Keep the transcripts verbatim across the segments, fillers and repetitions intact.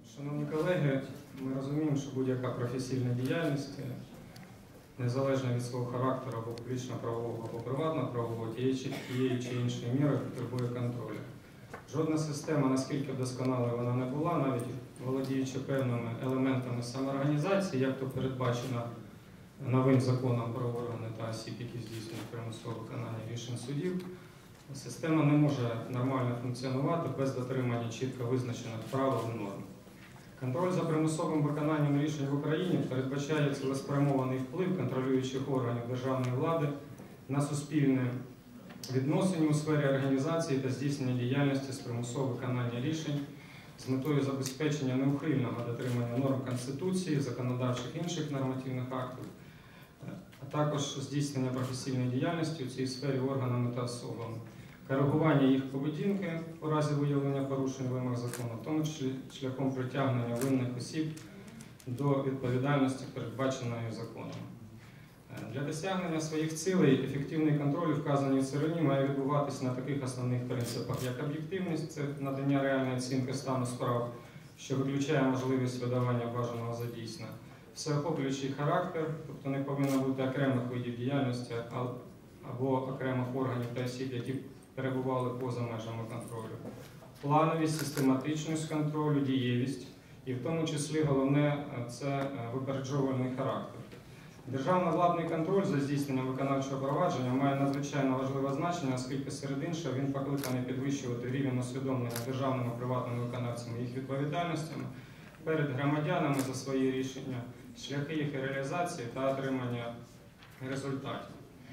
Шановні колеги, ми розуміємо, що будь-яка професійна діяльність, незалежно від свого характеру, або публічно-правового, або приватно-правового, тієї чи іншої міри потребує контролю. Жодна система, наскільки досконалою вона не була, навіть володіючи певними елементами самоорганізації, як то передбачено новим законом про органи та осіб, які здійснюють примусове виконання рішень судів, система не може нормально функціонувати без дотримання чітко визначених правил і норм. Контроль за примусовим виконанням рішень в Україні передбачає цілеспрямований вплив контролюючих органів державної влади на суспільне відносини у сфері організації та здійснення діяльності з примусового виконання рішень з метою забезпечення неухильного дотримання норм Конституції, законодавчих інших нормативних актів, а також здійснення професійної діяльності у цій сфері органами та особами, коригування їх поведінки у разі виявлення порушень вимог закону, в тому числі шляхом притягнення винних осіб до відповідальності, передбаченої законом. Для досягнення своїх цілей ефективний контроль у вказаній царині має відбуватися на таких основних принципах, як об'єктивність – це надання реальної оцінки стану справ, що виключає можливість видавання бажаного за дійсне, всеохоплюючий характер, тобто не повинно бути окремих видів діяльності або окремих органів та осіб, які перебували поза межами контролю, плановість, систематичність контролю, дієвість і в тому числі головне – це випереджувальний характер. Державно-владний контроль за здійсненням виконавчого провадження має надзвичайно важливе значення, оскільки серед іншого він покликаний підвищувати рівень усвідомлення державними приватними виконавцями їх відповідальностями перед громадянами за свої рішення, шляхи їх реалізації та отримання результатів.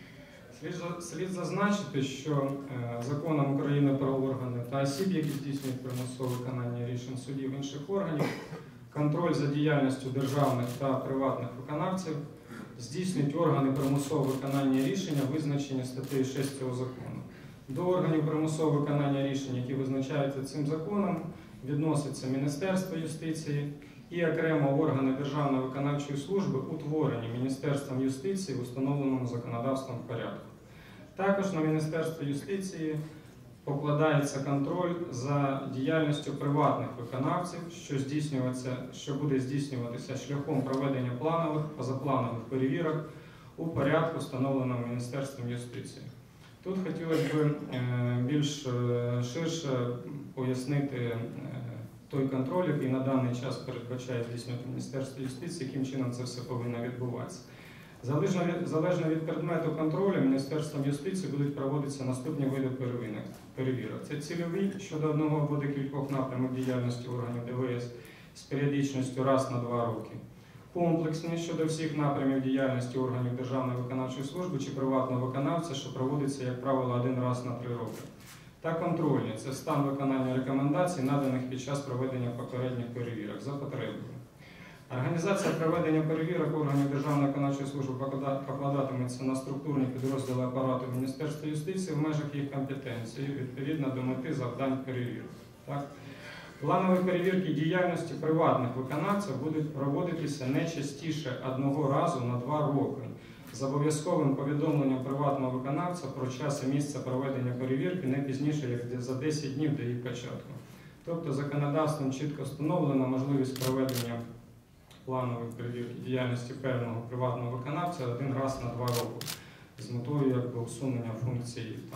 Слід зазначити, що Законом України про органи та осіб, які здійснюють примусове виконання рішень судів інших органів, контроль за діяльністю державних та приватних виконавців здійснюють органи примусового виконання рішення, визначені статтею шість цього закону. До органів примусового виконання рішень, які визначаються цим законом, відноситься Міністерство юстиції і окремо органи Державної виконавчої служби, утворені Міністерством юстиції в установленому законодавством порядку. Також на Міністерство юстиції покладається контроль за діяльністю приватних виконавців, що, що буде здійснюватися шляхом проведення планових, позапланових перевірок у порядку, встановленому Міністерством юстиції. Тут хотілося б більш ширше пояснити той контроль, який на даний час передбачає здійснювати Міністерство юстиції, яким чином це все повинно відбуватися. Залежно від, залежно від предмету контролю, Міністерством юстиції будуть проводитися наступні види перевірок. Це цільові щодо одного або декількох напрямок діяльності органів Д В С з періодичністю раз на два роки. Комплексні щодо всіх напрямів діяльності органів Державної виконавчої служби чи приватного виконавця, що проводиться, як правило, один раз на три роки. Та контрольні – це стан виконання рекомендацій, наданих під час проведення попередніх перевірок за потребою. Організація проведення перевірок органів Державної виконавчої служби покладатиметься на структурні підрозділи апарату Міністерства юстиції в межах їх компетенції, відповідно до мети завдань перевірок. Так? Планові перевірки діяльності приватних виконавців будуть проводитися не частіше одного разу на два роки, з обов'язковим повідомленням приватного виконавця про час і місце проведення перевірки не пізніше, як за десять днів до її початку. Тобто законодавством чітко встановлена можливість проведення планової перевірки діяльності певного приватного виконавця один раз на два роки з метою якби, усунення функцій там,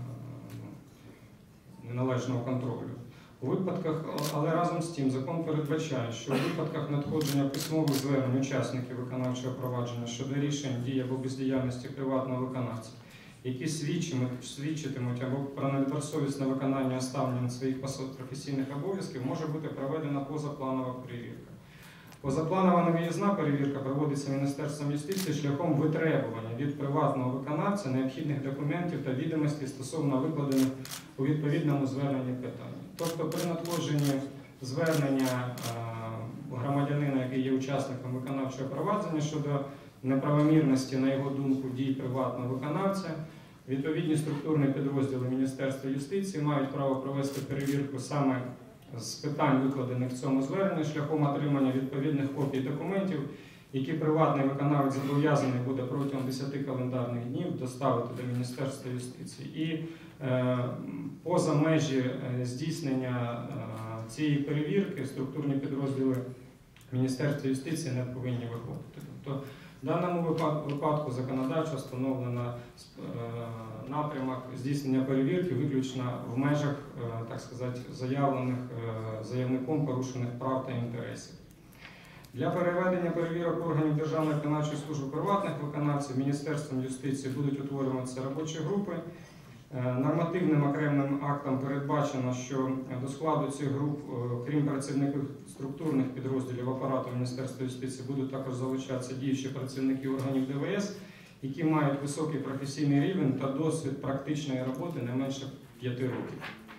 неналежного контролю. У випадках, але разом з тим закон передбачає, що у випадках надходження письмових звернень учасників виконавчого провадження щодо рішень дій або бездіяльності приватного виконавця, які свідчитимуть або про недобросовісне виконання ставлення своїх професійних обов'язків, може бути проведена позапланова перевірка. Позапланова невиїзна перевірка проводиться Міністерством юстиції шляхом витребування від приватного виконавця необхідних документів та відомостей стосовно викладених у відповідному зверненні питань. Тобто при надходженні звернення громадянина, який є учасником виконавчого провадження щодо неправомірності, на його думку, дій приватного виконавця, відповідні структурні підрозділи Міністерства юстиції мають право провести перевірку саме з питань, викладених в цьому зверненні, шляхом отримання відповідних копій документів, які приватний виконавець зобов'язаний буде протягом десяти календарних днів доставити до Міністерства юстиції. І поза межі здійснення цієї перевірки структурні підрозділи Міністерства юстиції не повинні виходити. Тобто в даному випадку законодавчо встановлено напрямок здійснення перевірки виключно в межах, так сказати, заявлених заявником порушених прав та інтересів. Для переведення перевірок органів Державної виконавчої служби приватних виконавців Міністерством юстиції будуть утворюватися робочі групи. Нормативним окремим актом передбачено, що до складу цих груп, крім працівників структурних підрозділів апарату Міністерства юстиції, будуть також залучатися діючі працівники органів Д В С, які мають високий професійний рівень та досвід практичної роботи не менше п'яти років.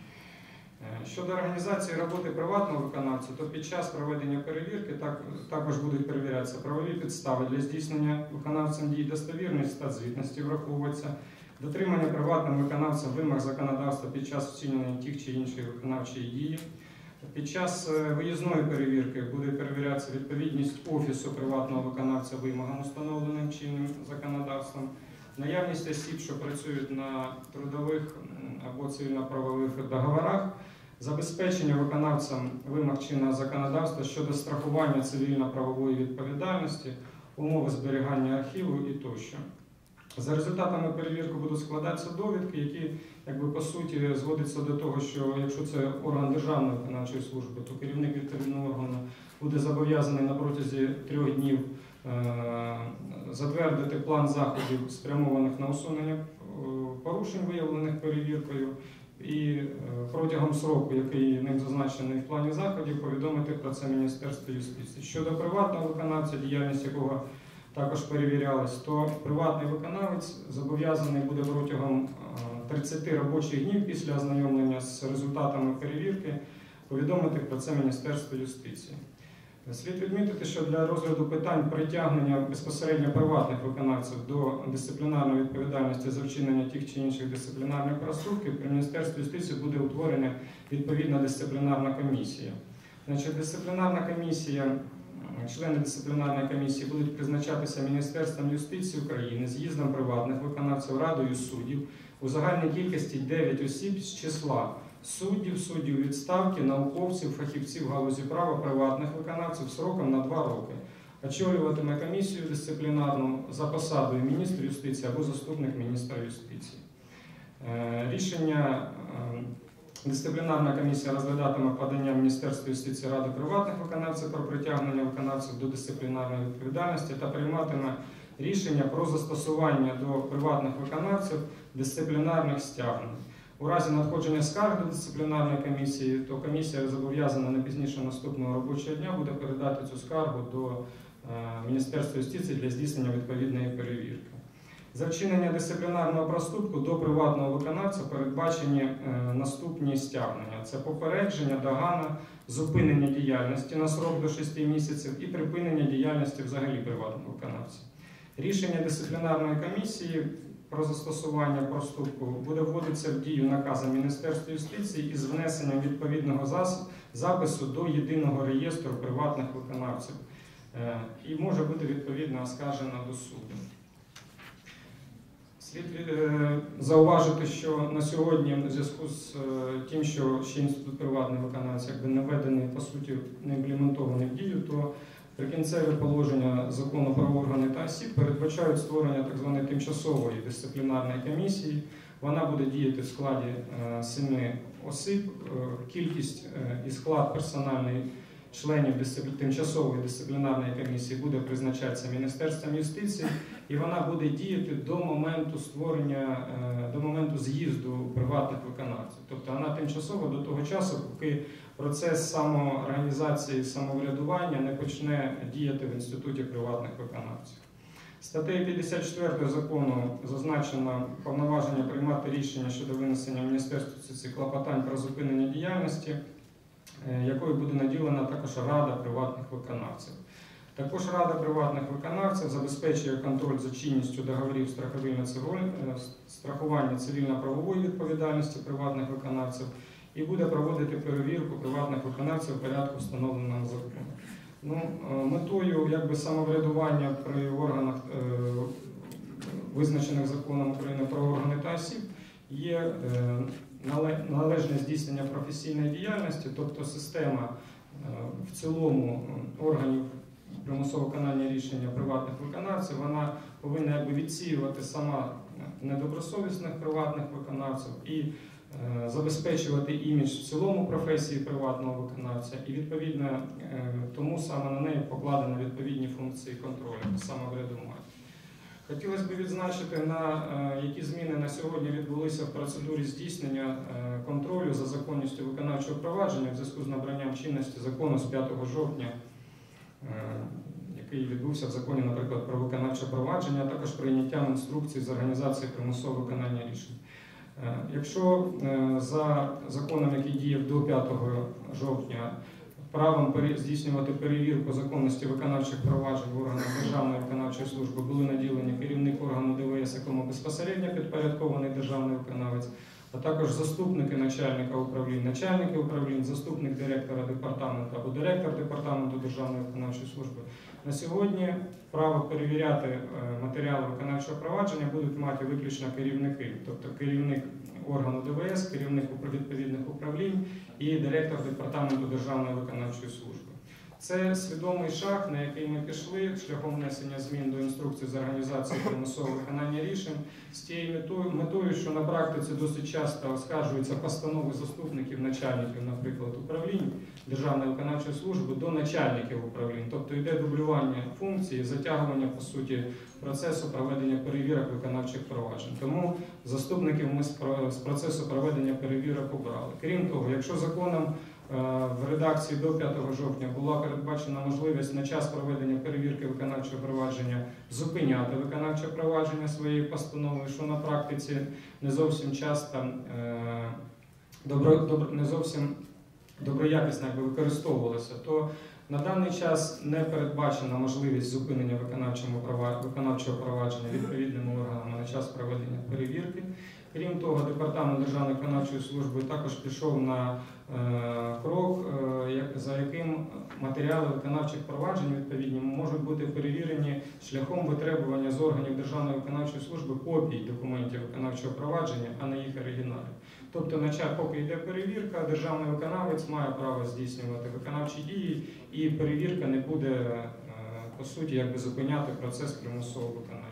Щодо організації роботи приватного виконавця, то під час проведення перевірки також будуть перевірятися правові підстави для здійснення виконавцем дій, достовірність та звітності враховується, дотримання приватним виконавцем вимог законодавства під час вчинення тих чи іншої виконавчої дії. Під час виїзної перевірки буде перевірятися відповідність Офісу приватного виконавця вимогам, установленим чинним законодавством, наявність осіб, що працюють на трудових або цивільно-правових договорах, забезпечення виконавцем вимог чинного законодавства щодо страхування цивільно-правової відповідальності, умови зберігання архіву і тощо. За результатами перевірки будуть складатися довідки, які, якби, по суті, зводяться до того, що якщо це орган Державної виконавчої служби, то керівник відповідного органу буде зобов'язаний на протязі трьох днів е затвердити план заходів, спрямованих на усунення порушень, виявлених перевіркою, і е протягом сроку, який ним зазначений в плані заходів, повідомити про це Міністерство юстиції. Щодо приватного виконавця, діяльність якого також перевірялась, то приватний виконавець зобов'язаний буде протягом тридцяти робочих днів після ознайомлення з результатами перевірки повідомити про це Міністерство юстиції. Слід відмітити, що для розгляду питань притягнення безпосередньо приватних виконавців до дисциплінарної відповідальності за вчинення тих чи інших дисциплінарних проступків при Міністерстві юстиції буде утворена відповідна дисциплінарна комісія. Значить, дисциплінарна комісія Члени дисциплінарної комісії будуть призначатися Міністерством юстиції України, з'їздом приватних виконавців, Радою суддів у загальній кількості дев'ять осіб з числа суддів, суддів відставки, науковців, фахівців галузі права, приватних виконавців сроком на два роки. Очолюватиме комісію дисциплінарну за посадою міністр юстиції або заступник міністра юстиції. Рішення Дисциплінарна комісія розглядатиме подання Міністерства юстиції Ради приватних виконавців про притягнення виконавців до дисциплінарної відповідальності та прийматиме рішення про застосування до приватних виконавців дисциплінарних стягнень. У разі надходження скарг до дисциплінарної комісії, то комісія зобов'язана не пізніше наступного робочого дня буде передати цю скаргу до Міністерства юстиції для здійснення відповідної перевірки. За вчинення дисциплінарного проступку до приватного виконавця передбачені е, наступні стягнення. Це попередження, догана, зупинення діяльності на срок до шести місяців і припинення діяльності взагалі приватного виконавця. Рішення дисциплінарної комісії про застосування проступку буде вводитися в дію наказом Міністерства юстиції із внесенням відповідного запису до єдиного реєстру приватних виконавців е, і може бути відповідно оскаржено до суду. Слід зауважити, що на сьогодні, в зв'язку з тим, що ще інститут приватний виконавець якби не введений, по суті, не імплементований в дію, то прикінцеві положення закону про органи та осіб передбачають створення так званої тимчасової дисциплінарної комісії. Вона буде діяти в складі семи осіб. Кількість і склад персональний членів тимчасової дисциплінарної комісії буде призначатися Міністерством юстиції, і вона буде діяти до моменту створення, до моменту з'їзду приватних виконавців. Тобто вона тимчасово до того часу, поки процес самоорганізації, самоврядування не почне діяти в інституті приватних виконавців. Статтею п'ятдесят чотири закону зазначено повноваження приймати рішення щодо винесення в Міністерство юстиції клопотань про зупинення діяльності, якою буде наділена також Рада приватних виконавців. Також Рада приватних виконавців забезпечує контроль за чинністю договорів страхування цивільно-правової відповідальності приватних виконавців і буде проводити перевірку приватних виконавців в порядку, встановленому законом. Ну, метою якби, самоврядування при органах, е, визначених законом України про органи та осіб, є е, нале- належне здійснення професійної діяльності, тобто система е, в цілому органів примусового виконання рішення приватних виконавців, вона повинна якби відсіювати сама недобросовісних приватних виконавців і е, забезпечувати імідж в цілому професії приватного виконавця, і відповідно е, тому саме на неї покладено відповідні функції контролю, саме врядування. Хотілося б відзначити, на е, які зміни на сьогодні відбулися в процедурі здійснення е, контролю за законністю виконавчого провадження в зв'язку з набранням чинності закону з п'ятого жовтня, е, який відбувся в законі, наприклад, про виконавче провадження, а також прийняттям інструкцій з організації примусового виконання рішень. Е, Якщо е, за законом, який діяв до п'ятого жовтня, правом пере- здійснювати перевірку законності виконавчих проваджень в органах Державної виконавчої служби були наділені керівник органу ДВС, якому безпосередньо підпорядкований державний виконавець, а також заступники начальника управління, начальники управлінь, заступник директора департаменту або директор департаменту Державної виконавчої служби. На сьогодні право перевіряти е, матеріали виконавчого провадження будуть мати виключно керівники, тобто керівник органу ДВС, керівник упра- відповідних управлінь і директор департаменту Державної виконавчої служби. Це свідомий шаг, на який ми пішли шляхом внесення змін до інструкції з організації примусового виконання рішень з тією метою, метою, що на практиці досить часто оскаржуються постанови заступників начальників, наприклад, управлінь Державної виконавчої служби до начальників управлінь. Тобто йде дублювання функцій, затягування, по суті, процесу проведення перевірок виконавчих проваджень. Тому заступників ми з про- з процесу проведення перевірок обрали. Крім того, якщо законом в редакції до п'ятого жовтня була передбачена можливість на час проведення перевірки виконавчого провадження зупиняти виконавче провадження своєю постановою, що на практиці не зовсім часто е, добро, добро, не зовсім доброякісно якби використовувалося, то на даний час не передбачена можливість зупинення виконавчого права- виконавчого провадження відповідними органами на час проведення перевірки. Крім того, Департамент Державної виконавчої служби також пішов на е, крок, е, як- за яким матеріали виконавчих проваджень відповідні можуть бути перевірені шляхом витребування з органів Державної виконавчої служби копій документів виконавчого провадження, а не їх оригіналів. Тобто, на час, поки йде перевірка, державний виконавець має право здійснювати виконавчі дії, і перевірка не буде, е, по суті, якби зупиняти процес примусового виконання.